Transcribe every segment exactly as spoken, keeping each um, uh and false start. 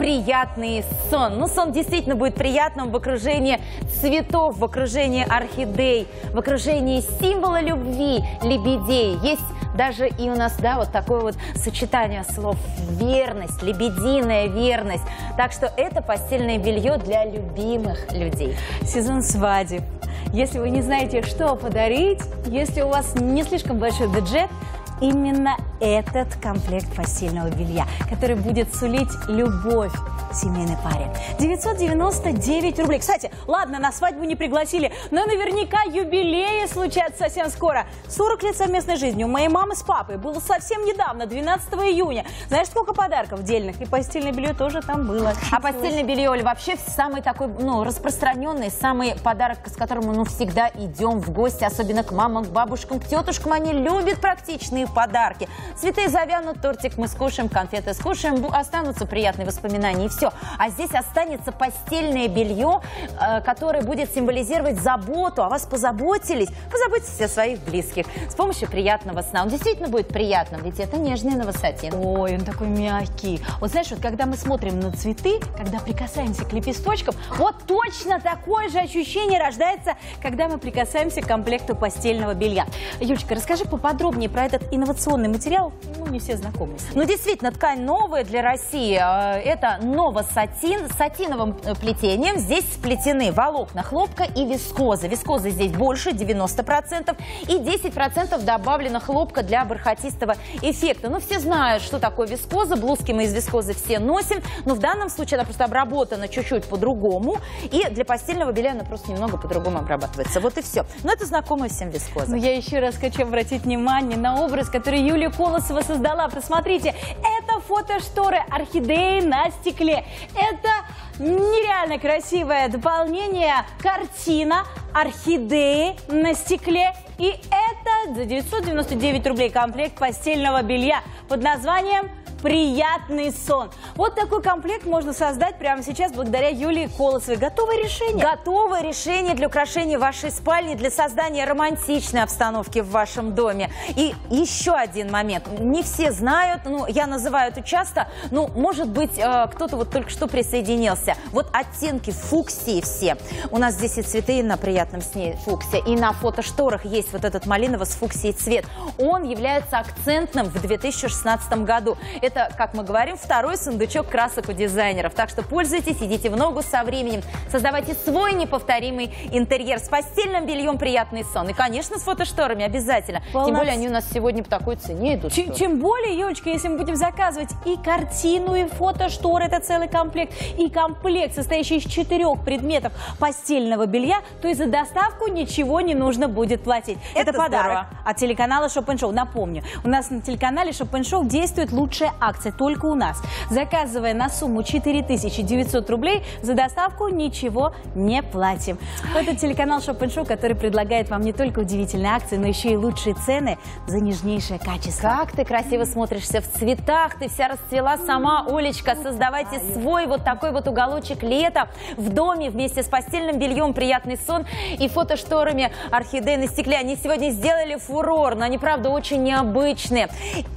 приятный сон. Ну, сон действительно будет приятным в окружении цветов, в окружении орхидей, в окружении символа любви, лебедей. Есть даже и у нас, да, вот такое вот сочетание слов: верность, лебединая верность. Так что это постельное белье для любимых людей. Сезон свадеб. Если вы не знаете, что подарить, если у вас не слишком большой бюджет, именно этот комплект постельного белья, который будет сулить любовь семейной паре. девятьсот девяносто девять рублей. Кстати, ладно, на свадьбу не пригласили, но наверняка юбилеи случатся совсем скоро. сорок лет совместной жизни у моей мамы с папой было совсем недавно, двенадцатого июня. Знаешь, сколько подарков дельных? И постельное белье тоже там было. А постельное белье, Оль, вообще самый такой, ну, распространенный, самый подарок, с которым мы, ну, всегда идем в гости, особенно к мамам, к бабушкам, к тетушкам. Они любят практичные подарки. Цветы завянут, тортик мы скушаем, конфеты скушаем, останутся приятные воспоминания, и все. А здесь останется постельное белье, э, которое будет символизировать заботу, о вас позаботились, позаботьтесь о своих близких с помощью приятного сна. Он действительно будет приятным, ведь это нежный новосатин. Ой, он такой мягкий. Вот знаешь, вот когда мы смотрим на цветы, когда прикасаемся к лепесточкам, вот точно такое же ощущение рождается, когда мы прикасаемся к комплекту постельного белья. Юлечка, расскажи поподробнее про этот инновационный материал, ну, не все знакомы. Ну, действительно, ткань новая для России. Это новосатин с сатиновым плетением. Здесь сплетены волокна хлопка и вискозы. Вискозы здесь больше, девяносто процентов, и десять процентов добавлено хлопка для бархатистого эффекта. Ну, все знают, что такое вискоза. Блузки мы из вискозы все носим, но в данном случае она просто обработана чуть-чуть по-другому, и для постельного белья она просто немного по-другому обрабатывается. Вот и все. Но это знакомая всем вискоза. Но я еще раз хочу обратить внимание на образ, который Юлия Колосова создала. Посмотрите, это фотошторы орхидеи на стекле. Это нереально красивое дополнение, картина орхидеи на стекле. И это за девятьсот девяносто девять рублей комплект постельного белья под названием «Приятный сон». Вот такой комплект можно создать прямо сейчас благодаря Юлии Колосовой. Готовое решение? Готовое решение для украшения вашей спальни, для создания романтичной обстановки в вашем доме. И еще один момент. Не все знают, ну, я называю это часто, ну, может быть, э, кто-то вот только что присоединился. Вот оттенки фуксии все. У нас здесь и цветы на приятном сне фуксия, и на фотошторах есть вот этот малиново с фуксией цвет. Он является акцентным в две тысячи шестнадцатом году. Это, как мы говорим, второй сундучок красок у дизайнеров. Так что пользуйтесь, идите в ногу со временем. Создавайте свой неповторимый интерьер с постельным бельем «Приятный сон». И, конечно, с фотошторами обязательно. Полноц... Тем более они у нас сегодня по такой цене идут. Ч чем более, Юлечка, если мы будем заказывать и картину, и фотошторы, это целый комплект, и комплект, состоящий из четырех предметов постельного белья, то и за доставку ничего не нужно будет платить. Это, это подарок здорово. От телеканала Shop энд Show. Напомню, у нас на телеканале Shop энд Show действует лучшая акция только у нас. Заказывая на сумму четыре тысячи девятьсот рублей, за доставку ничего не платим. Это телеканал Shop энд Show, который предлагает вам не только удивительные акции, но еще и лучшие цены за нежнейшее качество. Как ты красиво смотришься в цветах, ты вся расцвела сама, Олечка. Создавайте свой вот такой вот уголочек лета в доме вместе с постельным бельем «Приятный сон» и фотошторами орхидеи на стекле. Они сегодня сделали фурор, но они, правда, очень необычные.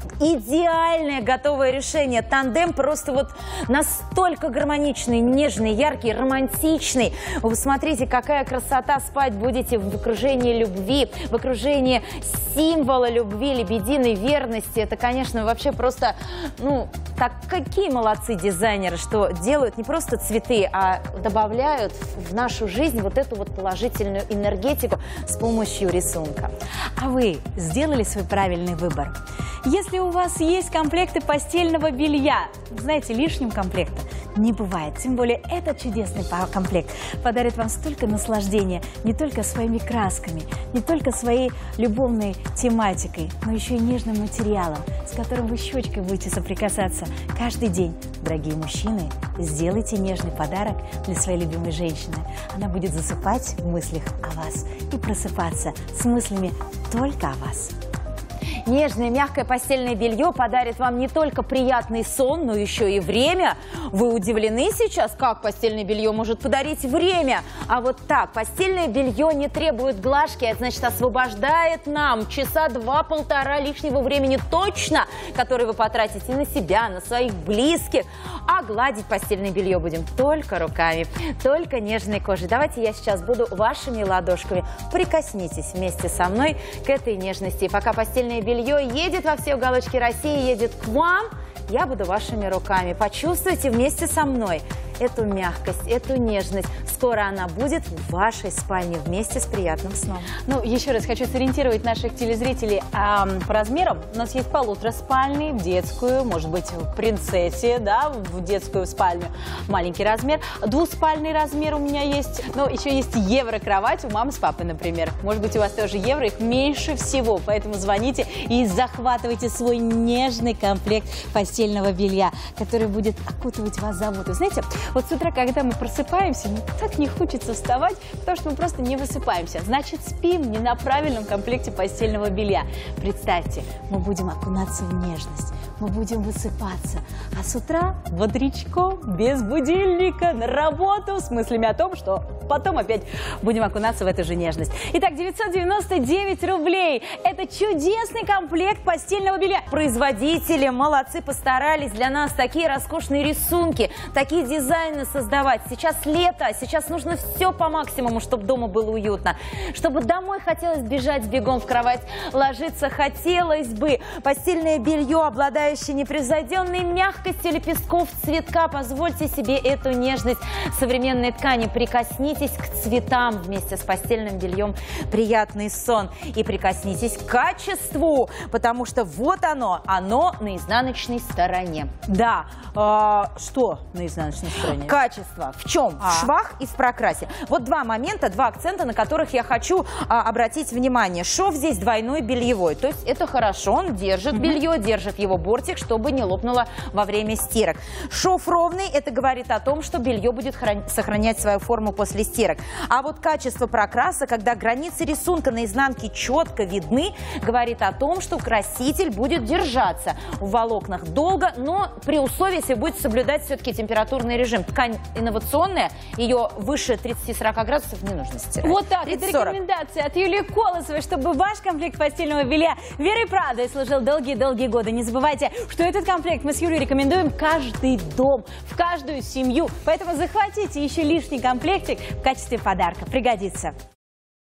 Идеальное готовое решение. Тандем просто вот настолько гармоничный, нежный, яркий, романтичный. Вы смотрите, какая красота. Спать будете в окружении любви, в окружении символа любви, лебединой верности. Это, конечно, вообще просто, ну, так какие молодцы дизайнеры, что делают не просто цветы, а добавляют в нашу жизнь вот эту вот положительную энергетику с помощью рисунка. А вы сделали свой правильный выбор? Если у вас есть комплекты постельного белья, знаете, лишним комплекта не бывает. Тем более этот чудесный комплект подарит вам столько наслаждения не только своими красками, не только своей любовной тематикой, но еще и нежным материалом, с которым вы щечкой будете соприкасаться каждый день. Дорогие мужчины, сделайте нежный подарок для своей любимой женщины. Она будет засыпать в мыслях о вас и просыпаться с мыслями только о вас. Нежное, мягкое постельное белье подарит вам не только приятный сон, но еще и время. Вы удивлены сейчас, как постельное белье может подарить время? А вот так, постельное белье не требует глажки, это значит освобождает нам часа два-полтора лишнего времени точно, которые вы потратите на себя, на своих близких. А гладить постельное белье будем только руками, только нежной кожей. Давайте я сейчас буду вашими ладошками. Прикоснитесь вместе со мной к этой нежности. И пока постельное белье едет во все уголочки России, едет к вам, я буду вашими руками. Почувствуйте вместе со мной эту мягкость, эту нежность. Скоро она будет в вашей спальне вместе с приятным сном. Ну, еще раз хочу сориентировать наших телезрителей а, по размерам. У нас есть полутораспальный, в детскую, может быть, в принцессе, да, в детскую спальню. Маленький размер. Двуспальный размер у меня есть. Но еще есть евро-кровать у мамы с папой, например. Может быть, у вас тоже евро, их меньше всего. Поэтому звоните и захватывайте свой нежный комплект постельного белья, который будет окутывать вас заботой. Знаете, вот с утра, когда мы просыпаемся, ну, так не хочется вставать, потому что мы просто не высыпаемся. Значит, спим не на правильном комплекте постельного белья. Представьте, мы будем окунаться в нежность, мы будем высыпаться, а с утра бодрячком, без будильника, на работу, с мыслями о том, что потом опять будем окунаться в эту же нежность. Итак, девятьсот девяносто девять рублей. Это чудесный комплект постельного белья. Производители молодцы, постарались для нас такие роскошные рисунки, такие дизайны создавать. Сейчас лето, сейчас нужно все по максимуму, чтобы дома было уютно. Чтобы домой хотелось бежать бегом в кровать, ложиться хотелось бы. Постельное белье, обладающее непревзойденной мягкостью лепестков цветка. Позвольте себе эту нежность современной ткани. Прикоснитесь к цветам вместе с постельным бельем. Приятный сон. И прикоснитесь к качеству, потому что вот оно, оно на изнаночной стороне. Да, а, что на изнаночной стороне? Качество. В чем? А. В швах и в прокрасе. Вот два момента, два акцента, на которых я хочу а, обратить внимание. Шов здесь двойной бельевой. То есть это хорошо, он держит угу. белье, держит его бортик, чтобы не лопнуло во время стирок. Шов ровный, это говорит о том, что белье будет сохранять свою форму после стирок. А вот качество прокраса, когда границы рисунка на изнанке четко видны, говорит о том, что краситель будет держаться в волокнах долго, но при условии, если будете соблюдать все-таки температурный режим. Ткань инновационная, ее выше тридцати-сорока градусов не нужно стирать. Вот так, это рекомендация от Юлии Колосовой, чтобы ваш комплект постельного белья Верой Прадой служил долгие-долгие годы. Не забывайте, что этот комплект мы с Юлей рекомендуем каждый дом, в каждую семью. Поэтому захватите еще лишний комплектик в качестве подарка. Пригодится.